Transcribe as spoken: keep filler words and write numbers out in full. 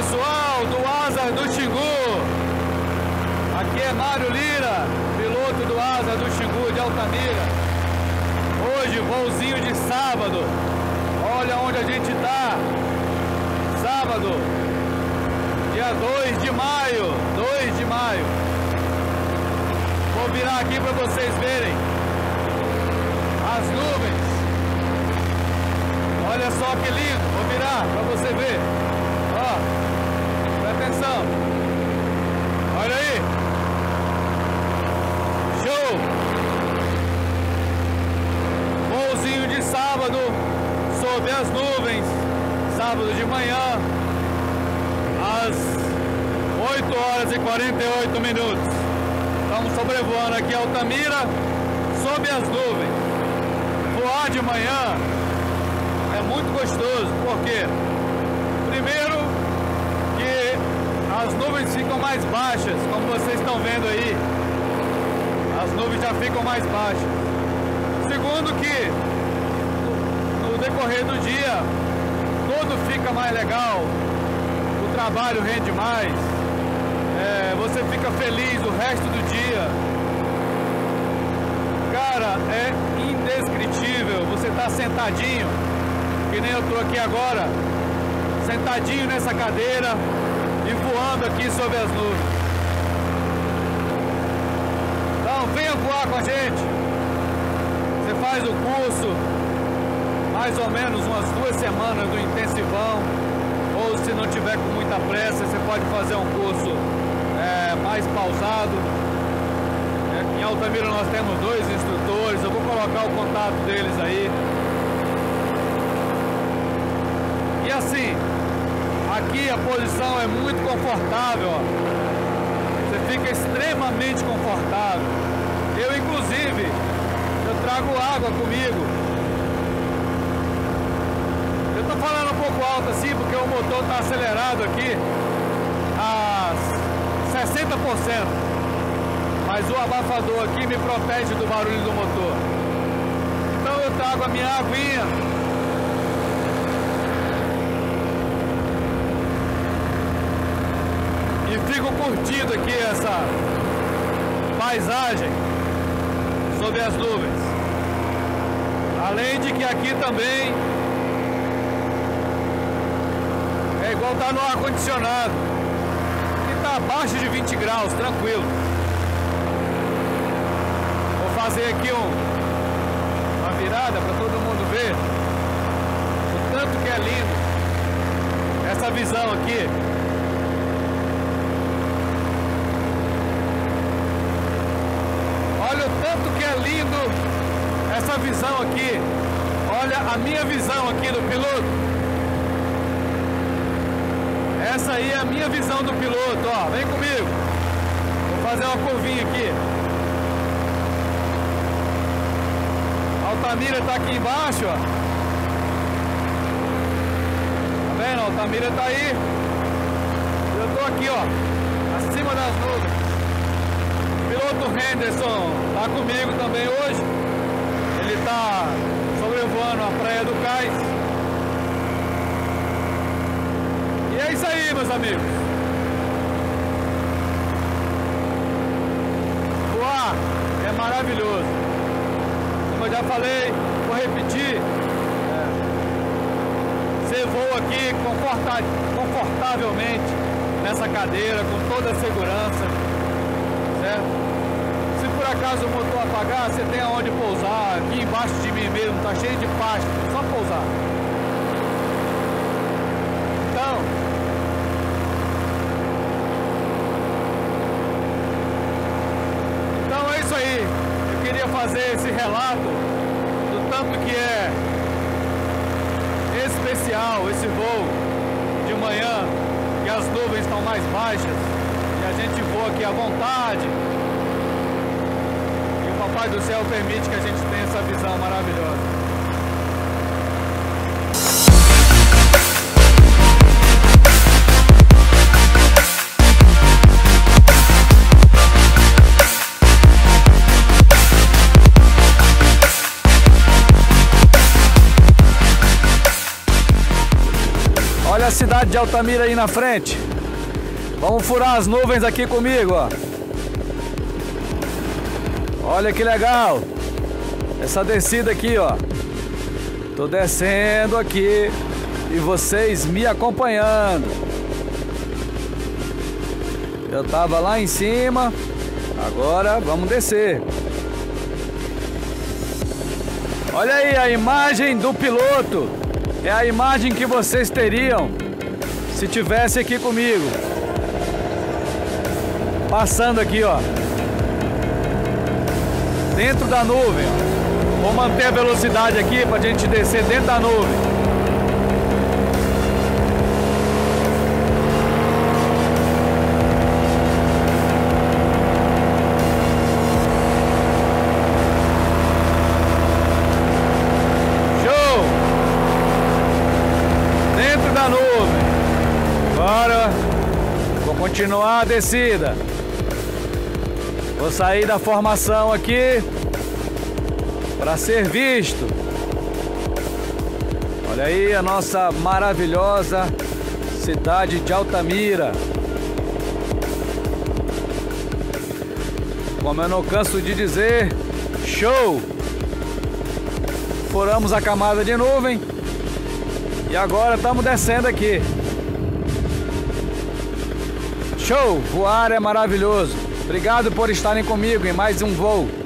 pessoal do Asa do Xingu, aqui é Mário Lira, piloto do Asa do Xingu de Altamira. Hoje, voozinho de sábado, olha onde a gente está. Sábado, dia dois de maio, dois de maio. Vou virar aqui para vocês verem as nuvens. Olha só que lindo, vou virar para você ver. Ó, presta atenção. Olha aí. Show! Voozinho de sábado sob as nuvens. Sábado de manhã, às oito horas e quarenta e oito minutos. Estamos sobrevoando aqui Altamira sob as nuvens. Voar de manhã é muito gostoso, porque primeiro que as nuvens ficam mais baixas, como vocês estão vendo aí, as nuvens já ficam mais baixas. Segundo que no, no decorrer do dia tudo fica mais legal, o trabalho rende mais, é, você fica feliz o resto do dia. Cara, é indescritível você estar sentadinho, que nem eu estou aqui agora, sentadinho nessa cadeira e voando aqui sobre as nuvens. Então venha voar com a gente. Você faz o curso mais ou menos umas duas semanas do intensivão, ou se não tiver com muita pressa, você pode fazer um curso é, mais pausado. É, em Altamira nós temos dois instrutores, eu vou colocar o contato deles aí. E assim, aqui a posição é muito confortável, ó. Você fica extremamente confortável. Eu inclusive, eu trago água comigo. Eu tô falando um pouco alto assim porque o motor tá acelerado aqui a sessenta por cento, mas o abafador aqui me protege do barulho do motor. Então eu trago a minha aguinha. E fico curtindo aqui essa paisagem sob as nuvens. Além de que aqui também é igual tá no ar-condicionado, que tá abaixo de vinte graus, tranquilo. Vou fazer aqui um, uma virada para todo mundo ver o tanto que é lindo essa visão aqui. Olha o tanto que é lindo essa visão aqui. Olha a minha visão aqui do piloto. Essa aí é a minha visão do piloto, ó. Vem comigo. Vou fazer uma curvinha aqui. Altamira tá aqui embaixo, ó. Tá vendo? Altamira tá aí. Eu tô aqui, ó, acima das nuvens. O piloto Henderson tá comigo também hoje. Ele tá sobrevoando a Praia do Cais. E é isso aí, meus amigos. Voar é maravilhoso. Como eu já falei, vou repetir. É, você voa aqui conforta, confortavelmente nessa cadeira, com toda a segurança, certo? Se por acaso o motor apagar, você tem aonde pousar. Aqui embaixo de mim mesmo tá cheio de pasto, só pousar. Então, então é isso aí. Eu queria fazer esse relato do tanto que é especial esse voo de manhã, que as nuvens estão mais baixas e a gente voa aqui à vontade. O Papai do Céu permite que a gente tenha essa visão maravilhosa. cidade de Altamira aí na frente. Vamos furar as nuvens aqui comigo, ó. Olha que legal. Essa descida aqui, ó. Tô descendo aqui e vocês me acompanhando. Eu tava lá em cima, agora vamos descer. Olha aí a imagem do piloto. É a imagem que vocês teriam se tivesse aqui comigo. Passando aqui, ó. Dentro da nuvem, ó. Vou manter a velocidade aqui pra gente descer dentro da nuvem. Agora vou continuar a descida. Vou sair da formação aqui para ser visto. Olha aí a nossa maravilhosa cidade de Altamira. Como eu não canso de dizer, show! Furamos a camada de nuvem e agora estamos descendo aqui. Show! Voar é maravilhoso. Obrigado por estarem comigo em mais um voo.